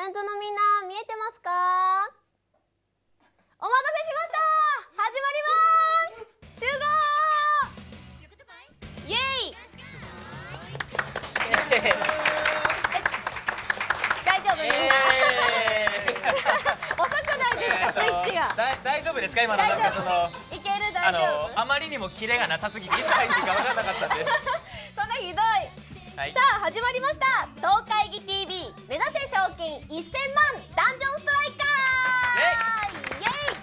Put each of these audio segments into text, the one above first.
メントのみんな見えてますか？お待たせしました。始まります。集合イエイ大丈夫みんな遅くないですかスイッチが。 大丈夫ですか今のなんかそのいける大丈夫。 あまりにもキレがなさすぎていつ入っていいか分からなかったんでそんなひどい、 はい、 さあ始まりました東海議 TV 目指せ賞金1000万ダンジョンストライカーイエイ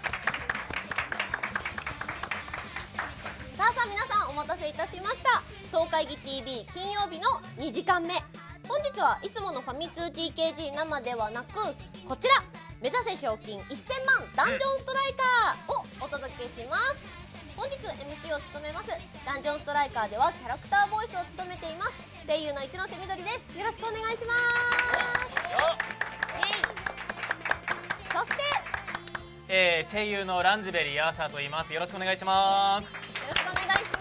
さあ皆さんお待たせいたしました。東海議 TV 金曜日の2時間目、本日はいつものファミ通 TKG 生ではなくこちら目指せ賞金1000万ダンジョンストライカーをお届けします。本日 MC を務めますダンジョンストライカーではキャラクターボイスを務めています声優の一ノ瀬みどりです。よろしくお願いします。そして、 声優のランズベリーアーサーと言います。よろしくお願いします。 よろしくお願いします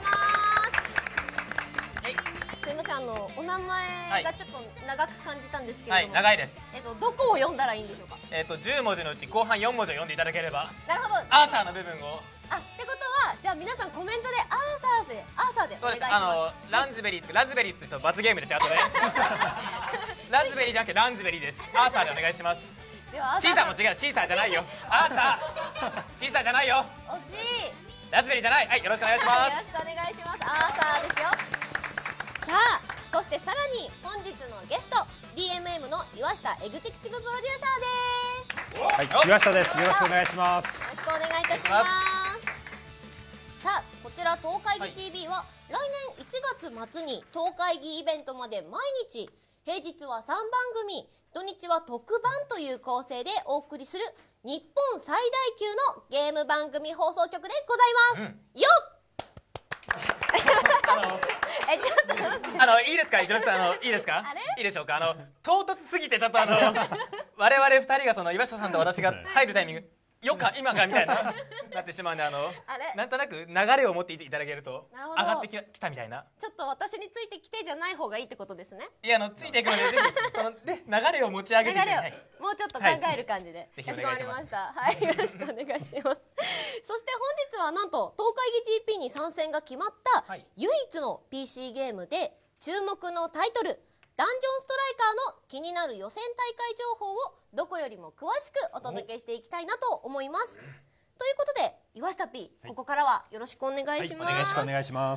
。すいません、お名前がちょっと長く感じたんですけれども、 はい、長いです。 どこを読んだらいいんでしょうか。 10文字のうち後半4文字を読んでいただければ。 なるほど。 アーサーの部分を。 ってことはじゃあ皆さんコメントでアーサーでお願いします。 ランズベリーって人罰ゲームですよ後でランズベリーじゃなくてランズベリーです。アーサーでお願いします。 ではシーサーも違う、シーサーじゃないよ。アーサーシーサーじゃないよ。 惜しい。 ランズベリーじゃない。はい、よろしくお願いします。 よろしくお願いします。アーサーですよ。さあそしてさらに本日のゲスト DMM の岩下エグゼクティブプロデューサーです。 はい、岩下です。よろしくお願いします。 よろしくお願いいたします。さあこちら東海議 TV は来年1月末に東海議イベントまで毎日平日は3番組土日は特番という構成でお送りする日本最大級のゲーム番組放送局でございます、よっちょっと待っていいですか、一ノ瀬さん、いいですか。 あれいいでしょうか。唐突すぎてちょっと我々2人がその岩下さんと私が入るタイミング今かみたいななってしまうんで、 あれなんとなく流れを持っていただけるとなるほど上がってきたみたいな。 ちょっと私についてきてじゃない方がいいってことですね。 いやついていくのでぜひそので流れを持ち上げていただいて、 もうちょっと考える感じで、 ぜひかしこまりお願いします。 ました。はい、よろしくお願いしますそして本日はなんと東海議 GP に参戦が決まった唯一の PC ゲームで注目のタイトルダンジョンストライカーの気になる予選大会情報をどこよりも詳しくお届けしていきたいなと思います。ということで岩下 P、ここからはよろしくお願いします。 よろしくお願いします。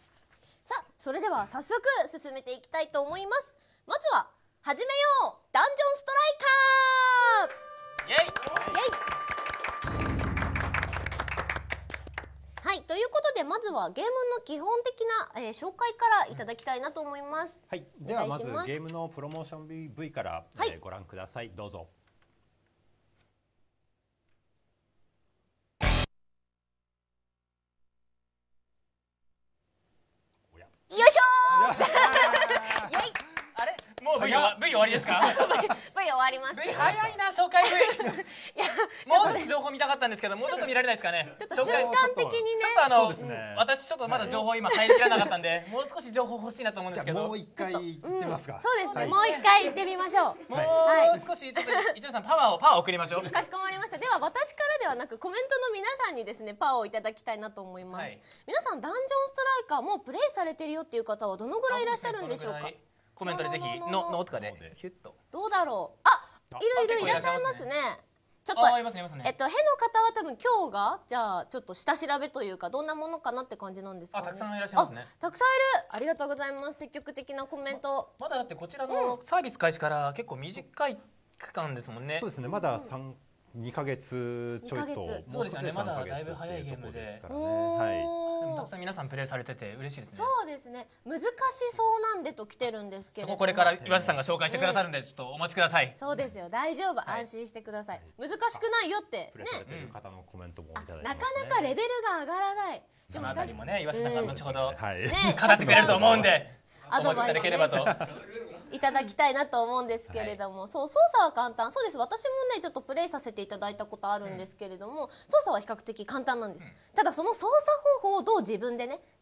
さあそれでは早速進めていきたいと思います。まずは始めようダンジョンストライカーイエイはい、ということでまずはゲームの基本的な、紹介からいただきたいなと思います。 はい、ではまずゲームのプロモーション V から、ご覧ください。どうぞ。 よいしょーイエイあれもう V 終わりですか。 V 終わりました。 V 早いな紹介 V もうちょっと情報見たかったんですけど、もうちょっと見られないですかね。 ちょっと瞬間的にね、 私ちょっとまだ情報今入りきらなかったんでもう少し情報欲しいなと思うんですけど、 もう一回言ってますか。 そうですね、もう一回言ってみましょう。 もう少しちょっと一ノ瀬さんパワーを送りましょう。 かしこまりました。では私からではなくコメントの皆さんにですねパワーをいただきたいなと思います。皆さんダンジョンストライカーもうプレイされてるよっていう方はどのぐらいいらっしゃるんでしょうか。 コメントでぜひのとかでヒュッと。 どうだろう。いらっしゃいますね。ちょっといますね。 への方は多分今日がじゃあちょっと下調べというかどんなものかなって感じなんですかね。 たくさんいらっしゃいますね。 たくさんいる。ありがとうございます。積極的なコメント。 まだだってこちらのサービス開始から結構短い期間ですもんね。 そうですね。まだ2ヶ月ちょいと。 そうですよね。まだだいぶ早いゲームで。たくさん皆さんプレイされてて嬉しいですね。 そうですね。難しそうなんでと来てるんですけれども、 これから岩下さんが紹介してくださるんでちょっとお待ちください。 そうですよ、大丈夫、安心してください。難しくないよってプレイされてる方のコメントもいただいてますね。 なかなかレベルが上がらない。 そのあたりもね岩下さんが後ほど語ねってくれると思うんでアドバイスいただければといただきたいなと思うんですけれども、そう操作は簡単。そうです、私もねちょっとプレイさせていただいたことあるんですけれども、操作は比較的簡単なんです。ただその操作方法をどう自分でね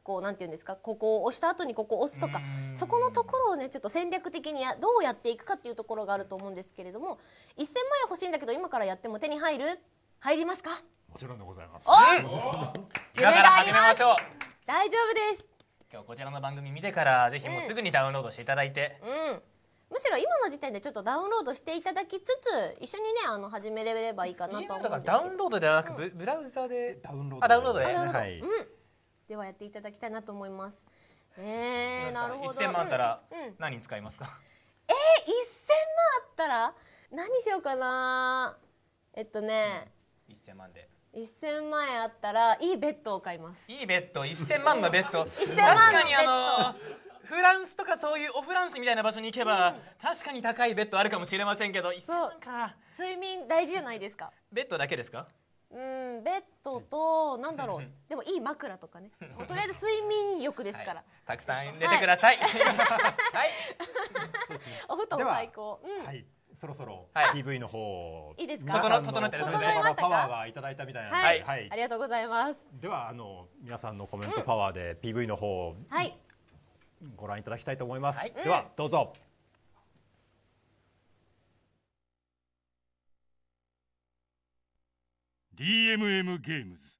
こうなんていうんですか、ここを押した後にここを押すとか、そこのところをねちょっと戦略的にどうやっていくかっていうところがあると思うんですけれども、1000万円欲しいんだけど今からやっても手に入りますか？ もちろんでございます。 今から始めましょう。 大丈夫です。 今日こちらの番組見てからぜひもうすぐにダウンロードしていただいて、 むしろ今の時点でちょっとダウンロードしていただきつつ一緒にね始めればいいかなと思うんですけど、 だからダウンロードではなくブラウザでダウンロードあダウンロードで、 はい。 ではやっていただきたいなと思います。なるほど。 1000万あったら何に使いますか？ 1000万あったら何しようかな。 1000万で 1000万円あったらいいベッドを買います。 いいベッド、1000万のベッド 1000 確万のかにベッドフランスとかそういうオフランスみたいな場所に行けば、確かに高いベッドあるかもしれませんけど、1000万か。 睡眠大事じゃないですか。 ベッドだけですか？ ベッドとなんだろうでもいい枕とかね、とりあえず睡眠欲ですから、 たくさん出てください。はい、 お布団最高。 はい、そろそろはい PV の方いいですか？ 整ってるので整いましたか？ パワーがいただいたみたいなので、 はい、 はいありがとうございます。 では皆さんのコメントパワーで PV の方はいご覧いただきたいと思います。 はいではどうぞ。 DMM ゲームズ、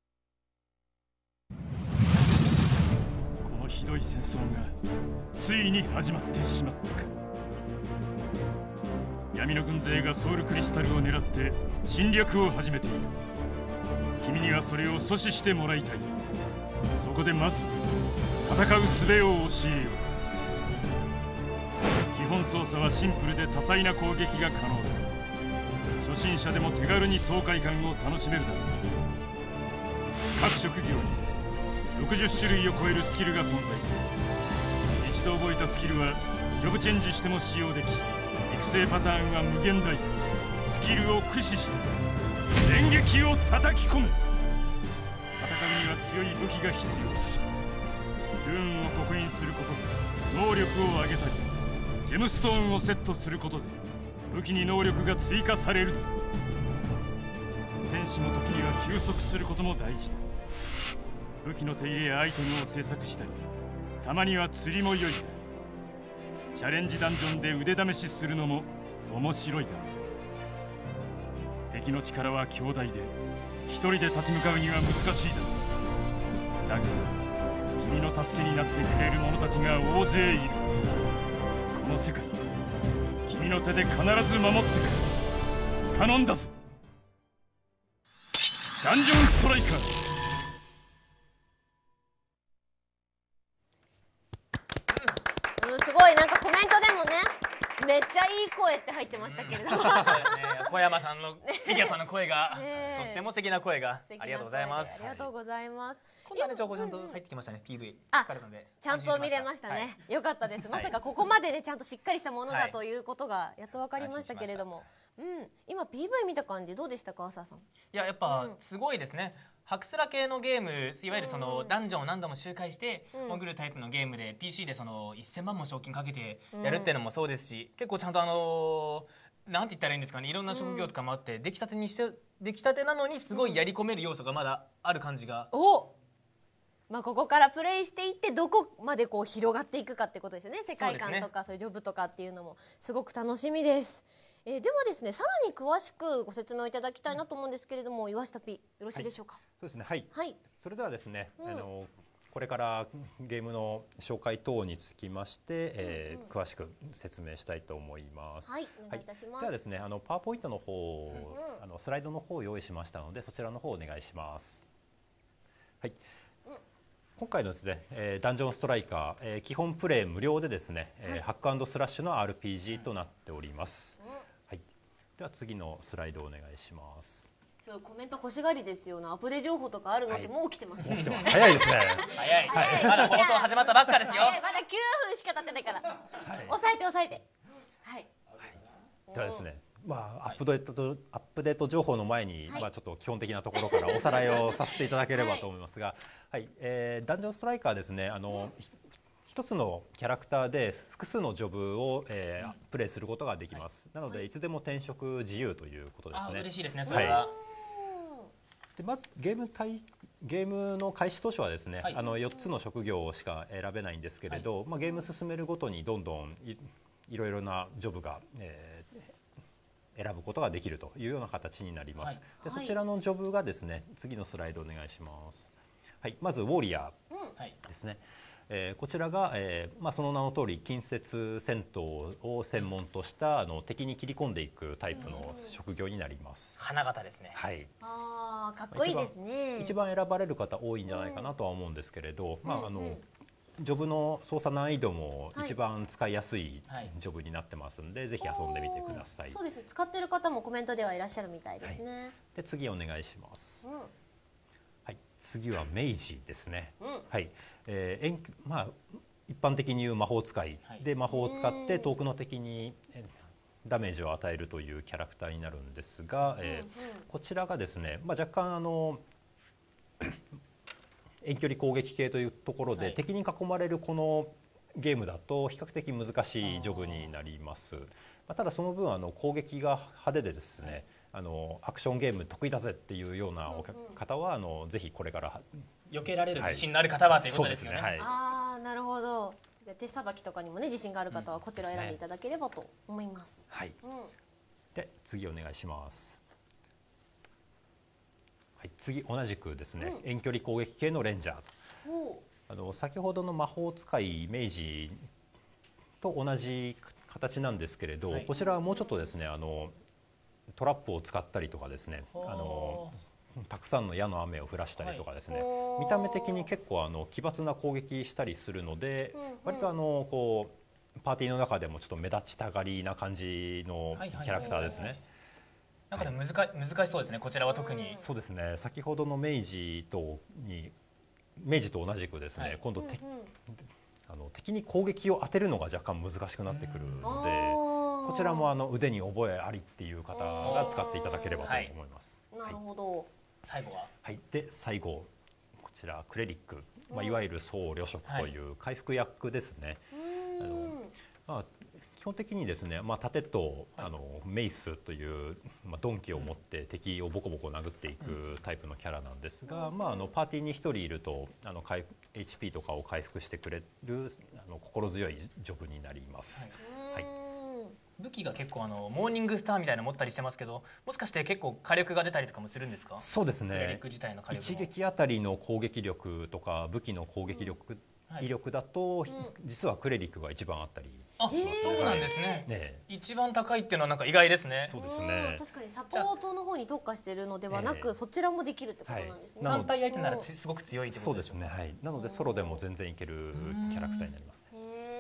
このひどい戦争がついに始まってしまったか。闇の軍勢がソウルクリスタルを狙って侵略を始めている。君にはそれを阻止してもらいたい。そこでまず戦う術を教えよう。基本操作はシンプルで多彩な攻撃が可能だ。初心者でも手軽に爽快感を楽しめるだろう。各職業に60種類を超えるスキルが存在する。一度覚えたスキルはジョブチェンジしても使用でき、育成パターンは無限大。スキルを駆使して電撃を叩き込め。戦うには強い武器が必要。ルーンを刻印することで能力を上げたり、ジェムストーンをセットすることで武器に能力が追加されるぞ。戦士の時には休息することも大事だ。武器の手入れやアイテムを製作したり、たまには釣りも良い。チャレンジダンジョンで腕試しするのも面白いだろう。敵の力は強大で一人で立ち向かうには難しいだろう。だが君の助けになってくれる者たちが大勢いる。この世界君の手で必ず守ってくれ。頼んだぞ。ダンジョンストライカー。 すごいなんかコメントでもねめっちゃいい声って入ってましたけれども、 小山さんのフィギュアさんの声がとっても素敵な声が素敵なありがとうございます。 ありがとうございます。 今度はね情報ちゃんと入ってきましたね。PV あかるのでちゃんと見れましたね、 はいよかったです。まさかここまでねちゃんとしっかりしたものだということがやっと分かりましたけれども、今 PV 見た感じどうでしたか、朝さん。 いややっぱすごいですね。ハクスラ系のゲーム、いわゆるそのダンジョンを何度も周回して潜るタイプのゲームで PC でその1000万も賞金かけてやるっていうのもそうですし、結構ちゃんとなんて言ったらいいんですかね、いろんな職業とかもあって出来たてなのにすごいやり込める要素がまだある感じが。 ここからプレイしていってどこまでこう広がっていくかってことですよね。世界観とかそういうジョブとかっていうのもすごく楽しみです。ではですね、さらに詳しくご説明をいただきたいなと思うんですけれども、岩下 P よろしいでしょうか。 そうですね。はい。 はい。 それではですね、これからゲームの紹介等につきまして、詳しく説明したいと思います。 はい、お願いいたします。 ではですね、パワーポイントの方、スライドの方を用意しましたので、そちらの方をお願いします。はい。今回のですね、ダンジョンストライカー、基本プレイ無料でですね、ハック&スラッシュの RPG となっております。はい。では次のスライドをお願いします。 コメント欲しがりですよね。アップデ情報とかあるのってもう来てますよ。 早いですね。 早い。まだ放送始まったばっかですよ。 まだ9分しか経ってないから。抑えて。はい。 ではですね、アップデート情報の前に、ちょっと基本的なところからおさらいをさせていただければと思いますが、ダンジョンストライカーですね、一つのキャラクターで複数のジョブを、プレイすることができます。なのでいつでも転職自由ということですね。 嬉しいですね、それは。 でまずゲームの開始当初はですね、 はい 4つの職業しか選べないんですけれど、ゲーム進めるごとにどんどんいろいろなジョブが、選ぶことができるというような形になります。でそちらのジョブがですね、次のスライドお願いします。はい、まずウォリアーですね。こちらが、その名の通り近接戦闘を専門とした敵に切り込んでいくタイプの職業になります。 花形ですね。 はい。 ああ、かっこいいですね。 一番選ばれる方多いんじゃないかなとは思うんですけれど、ジョブの操作難易度も一番使いやすいジョブになってますんで、ぜひ遊んでみてください。 そうですね。使ってる方もコメントではいらっしゃるみたいですね。 で次お願いします。はい、次はメイジですね。はい、一般的に言う魔法使いで、魔法を使って遠くの敵にダメージを与えるというキャラクターになるんですが、こちらがですね、若干遠距離攻撃系というところで、敵に囲まれるこのゲームだと比較的難しいジョブになります。ただその分攻撃が派手でですね、アクションゲーム得意だぜっていうような方はぜひこれから避けられる自信のある方はということですよね。 ああ、なるほど。じゃあ手さばきとかにもね自信がある方はこちらを選んでいただければと思います。 はい。で次お願いします。はい、次同じくですね、遠距離攻撃系のレンジャー。先ほどの魔法使いメイジと同じ形なんですけれど、こちらはもうちょっとですねトラップを使ったりとかですね、たくさんの矢の雨を降らしたりとかですね、見た目的に結構奇抜な攻撃したりするので、割とこうパーティーの中でもちょっと目立ちたがりな感じのキャラクターですね。 なんか難しそうですね、こちらは特に。 そうですね、先ほどの明治と同じくですね、今度敵に攻撃を当てるのが若干難しくなってくるので、こちらも腕に覚えありっていう方が使っていただければと思います。 なるほど。 最後は、 で最後こちらクレリック、いわゆる僧侶職という回復役ですね。基本的にですね、盾とメイスという鈍器を持って敵をボコボコ殴っていくタイプのキャラなんですが、パーティーに1人いるとHP とかを回復してくれる心強いジョブになります。 武器が結構モーニングスターみたいなの持ったりしてますけど、もしかして結構火力が出たりとかもするんですか？ そうですね。 クレリック自体の火力も一撃あたりの攻撃力とか武器の攻撃力、威力だと、実はクレリックが一番あったりします。 そうなんですね。一番高いっていうのはなんか意外ですね。 そうですね。 確かにサポートの方に特化しているのではなく、そちらもできるってことなんですね。 単体相手ならすごく強いってことですね。 そうですね。はい。なのでソロでも全然いけるキャラクターになります。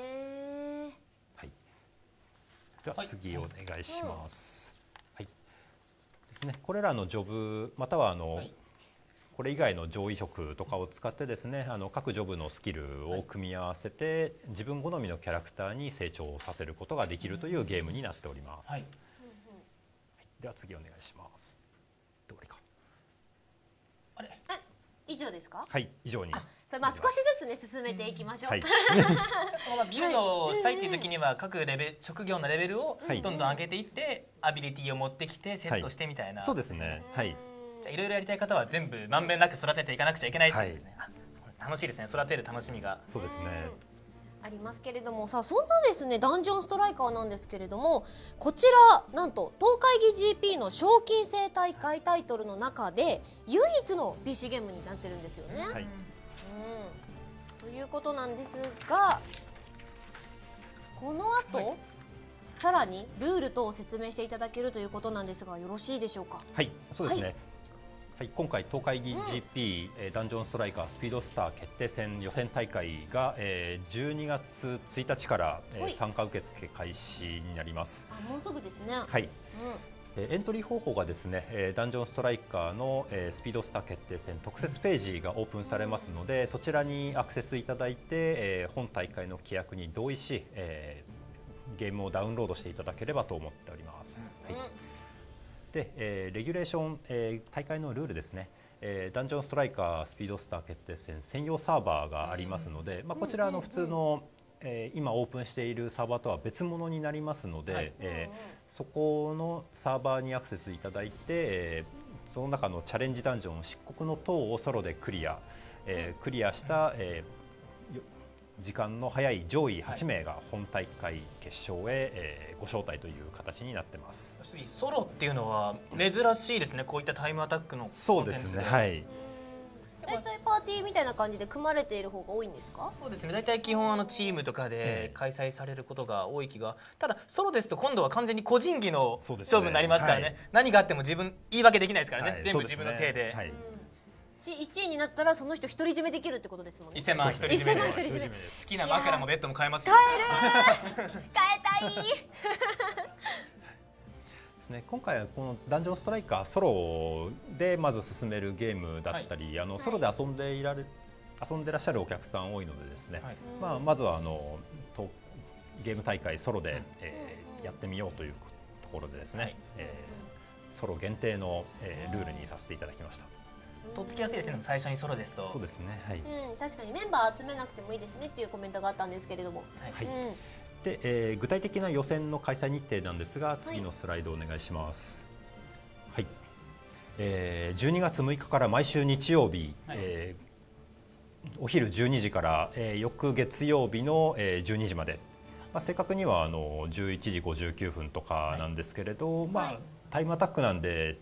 では次お願いします。はい。ですね。これらのジョブまたはこれ以外の上位職とかを使ってですね、各ジョブのスキルを組み合わせて自分好みのキャラクターに成長させることができるというゲームになっております。では次お願いします。どれか。 あれ？ 以上ですか？ はい、以上に。 少しずつね進めていきましょう。 ビルドをしたいっていう時には各職業のレベルをどんどん上げていって、アビリティを持ってきてセットしてみたいな。 そうですね。はい。 じゃあいろいろやりたい方は全部まんべんなく育てていかなくちゃいけないってことですね。楽しいですね。育てる楽しみが。 そうですね。 ありますけれども、さあそんなですねダンジョンストライカーなんですけれども、こちらなんと東海議 GP の賞金制大会タイトルの中で唯一の PC ゲームになってるんですよね。ということなんですが、この後、さらにルール等を説明していただけるということなんですが、よろしいでしょうか？ はい、そうですね。はい、今回東海議 GP、ダンジョンストライカースピードスター決定戦予選大会が、12月1日から、参加受付開始になります。 もうすぐですね。 はい。エントリー方法がですね、ダンジョンストライカーの、スピードスター決定戦特設ページがオープンされますので、そちらにアクセスいただいて、本大会の規約に同意し、ゲームをダウンロードしていただければと思っております。で、レギュレーション、大会のルールですね。ダンジョンストライカースピードスター決定戦専用サーバーがありますので、こちら普通の今オープンしているサーバーとは別物になりますので、そこのサーバーにアクセスいただいて、 その中のチャレンジダンジョン漆黒の塔をソロでクリア、クリアした、時間の早い上位8名が本大会決勝へ、ご招待という形になってます。 ソロっていうのは珍しいですね、こういったタイムアタックの。 そうですね、はい。 大体パーティーみたいな感じで組まれている方が多いんですか？ そうですね、大体基本チームとかで開催されることが多い気が、ただソロですと今度は完全に個人技の勝負になりますからね、はい、何があっても言い訳できないですからね、はい、全部自分のせいで。 1位になったらその人独り占めできるってことですもんね。 1000万独り占めで好きな枕もベッドも買えますよ。 買える買えたいですね、今回はこのダンジョンストライカーソロでまず進めるゲームだったり、ソロで遊んでらっしゃるお客さん多いのでですね、まずはゲーム大会ソロで、やってみようというところでですね、ソロ限定の、ルールにさせていただきました。 とっつきやすいですね、最初にソロですと。 そうですね、はい。 確かにメンバー集めなくてもいいですねっていうコメントがあったんですけれども、 はい。で、具体的な予選の開催日程なんですが、次のスライドお願いします。はい。12月6日から毎週日曜日、お昼12時から、翌月曜日の、12時まで、正確には11時59分とかなんですけれど、タイムアタックなんで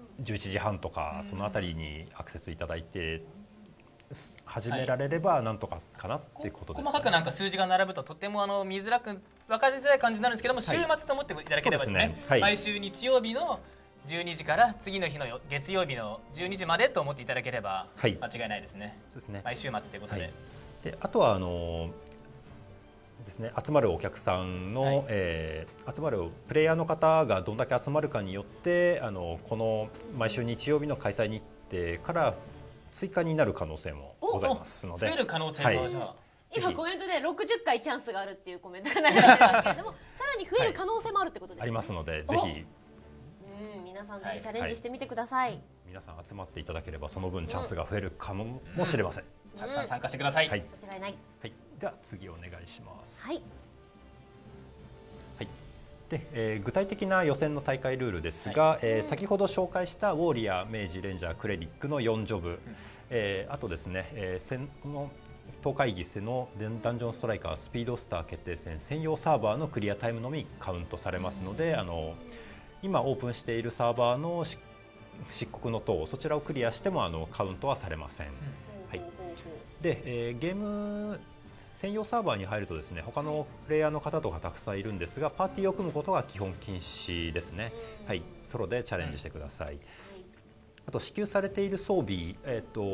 11時半とかそのあたりにアクセスいただいて始められればなんとかかなっていうことです、ね。 細かくなんか数字が並ぶととても見づらく分かりづらい感じになるんですけども、週末と思っていただければですね、毎週日曜日の12時から次の日の月曜日の12時までと思っていただければ間違いないですね。 そうですね。 毎週末ということで。 で、あとはですね、集まるお客さんの、集まるプレイヤーの方がどんだけ集まるかによってこの毎週日曜日の開催日程から追加になる可能性もございますので、 増える可能性も、じゃあ今コメントで60回チャンスがあるっていうコメントが流れてますけれどもさらに増える可能性もあるってことですね。 ありますので、ぜひ皆さんぜひチャレンジしてみてください。 皆さん集まっていただければその分チャンスが増えるかもしれません。 たくさん参加してください。 間違いない。 はい。では次お願いします。 はい。 はい。で、具体的な予選の大会ルールですが、先ほど紹介したウォーリアー、明治、レンジャー、クレリックの4ジョブ、あとですね、この当会議のダンジョンストライカースピードスター決定戦専用サーバーのクリアタイムのみカウントされますので、今オープンしているサーバーの漆黒の塔、そちらをクリアしてもカウントはされません。はい。で、ゲーム専用サーバーに入るとですね、他のプレイヤーの方とかたくさんいるんですが、パーティーを組むことが基本禁止ですね。はい、ソロでチャレンジしてください。あと支給されている装備、キ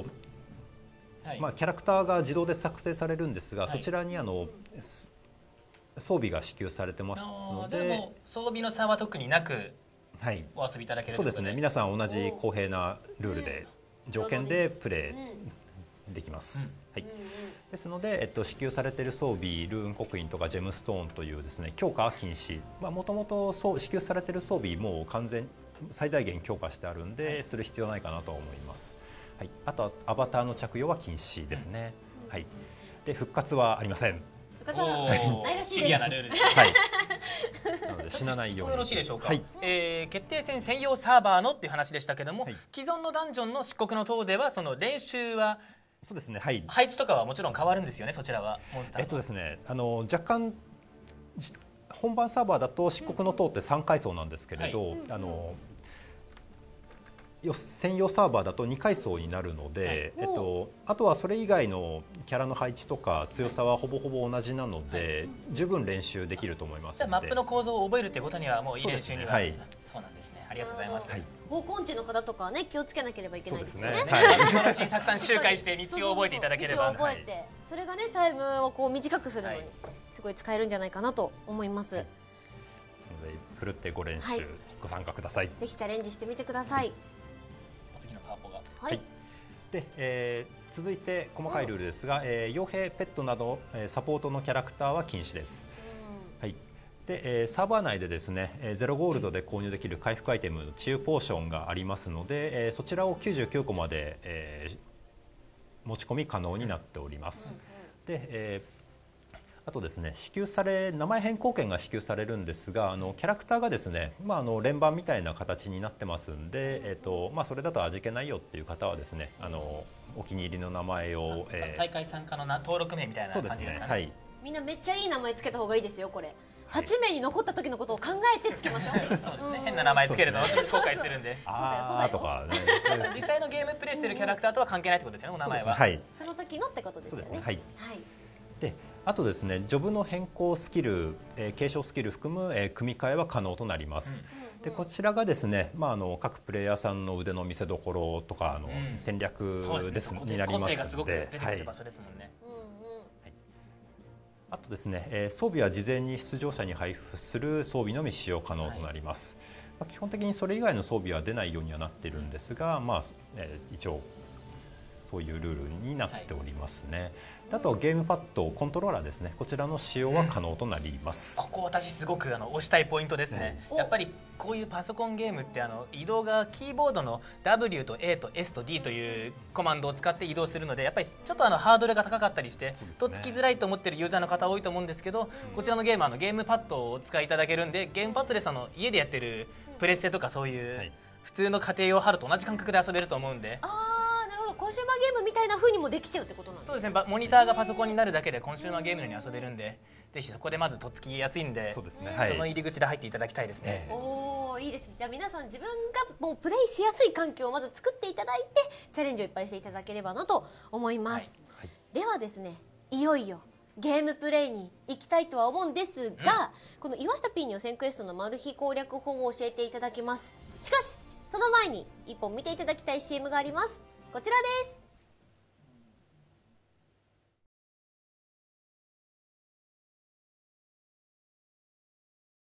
ャラクターが自動で作成されるんですが、そちらに装備が支給されてますので、 装備の差は特になくお遊びいただけるということで。 そうですね。皆さん同じ公平なルールで、条件でプレイできます。はい。ですので、支給されている装備、ルーン刻印とかジェムストーンというですね、強化は禁止。もともと支給されている装備も最大限強化してあるんで、する必要ないかなと思います。はい。あとはアバターの着用は禁止ですね。はい。で、復活はありません。 復活はないらしいです。 シビアなルールです。 はい。なので死なないように。 よろしいでしょうか。 はい。 決定戦専用サーバーのっていう話でしたけども、既存のダンジョンの漆黒の塔ではその練習はそうですね、はい、 配置とかはもちろん変わるんですよね、そちらは。モンスターですね、若干本番サーバーだと漆黒の塔って3階層なんですけれど、専用サーバーだと2階層になるので、あとはそれ以外のキャラの配置とか強さはほぼほぼ同じなので、十分練習できると思いますので。 じゃあマップの構造を覚えるということにはもういい練習には。そうなんですね。ありがとうございます。 方向地の方とかはね、気をつけなければいけないですよね。 今のうちにたくさん周回して道を覚えていただければ。 道を覚えて、それがねタイムをこう短くするのにすごい使えるんじゃないかなと思います。 ですのでふるってご練習ご参加ください。 ぜひチャレンジしてみてください。 次のパーポが。 はい。 で、続いて細かいルールですが、傭兵、ペットなどサポートのキャラクターは禁止です。はい。で、サーバー内でですね、0ゴールドで購入できる回復アイテム、治癒ポーションがありますので、そちらを99個まで、持ち込み可能になっております。で、 あとですね、名前変更権が支給されるんですが、キャラクターがですね、連番みたいな形になってますんで、それだと味気ないよっていう方はですね、お気に入りの名前を、 大会参加の登録名みたいな感じですかね。 はい、 みんなめっちゃいい名前つけた方がいいですよこれ。8名に残った時のことを考えてつけましょう。 そうですね、変な名前つけると後々後悔するんで。 あーとかね。 実際のゲームプレイしてるキャラクターとは関係ないってことですよね、お名前は。 はい。 その時のってことですよね。 はい。 はい。 で、あとですね、ジョブの変更スキル、継承スキル含む、組み替えは可能となります。でこちらがですね、各プレイヤーさんの腕の見せ所とか戦略ですになりますので、あとですね、装備は事前に出場者に配布する装備のみ使用可能となります。基本的にそれ以外の装備は出ないようにはなっているんですが、一応そういうルールになっておりますね。あとゲームパッド、コントローラーですね、こちらの使用は可能となります。 ここ私すごく押したいポイントですね。やっぱりこういうパソコンゲームって移動がキーボードの W と A と S と D というコマンドを使って移動するので、やっぱりちょっとハードルが高かったりしてとっつきづらいと思っているユーザーの方多いと思うんですけど、こちらのゲームはゲームパッドをお使いいただけるんで、ゲームパッドで家でやってるプレステとかそういう普通の家庭用ハードと同じ感覚で遊べると思うんで。 コンシューマーゲームみたいな風にもできちゃうってことなんですね。 そうですね、モニターがパソコンになるだけでコンシューマーゲームのように遊べるんで、ぜひそこでまずとっつきやすいんで、その入り口で入っていただきたいですね。 おお、いいですね。じゃあ皆さん自分がもうプレイしやすい環境をまず作っていただいて、チャレンジをいっぱいしていただければなと思います。ではですね、いよいよゲームプレイに行きたいとは思うんですが、この岩下 P に予選クエストのマル秘攻略法を教えていただきます。しかしその前に一本見ていただきたい CM があります。こちらです。